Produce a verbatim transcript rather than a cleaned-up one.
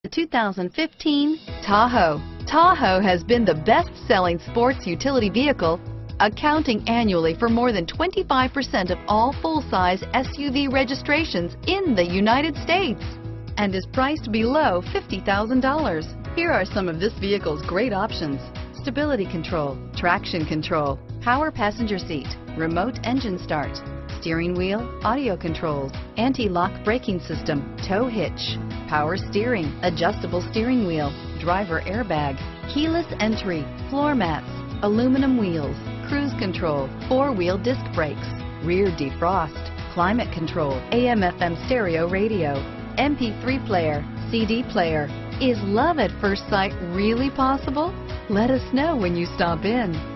The two thousand fifteen Tahoe. Tahoe has been the best-selling sports utility vehicle, accounting annually for more than twenty-five percent of all full-size S U V registrations in the United States, and is priced below fifty thousand dollars. Here are some of this vehicle's great options: stability control, traction control, power passenger seat, remote engine start, steering wheel audio controls, anti-lock braking system, tow hitch, power steering, adjustable steering wheel, driver airbag, keyless entry, floor mats, aluminum wheels, cruise control, four-wheel disc brakes, rear defrost, climate control, A M F M stereo radio, M P three player, C D player. Is love at first sight really possible? Let us know when you stop in.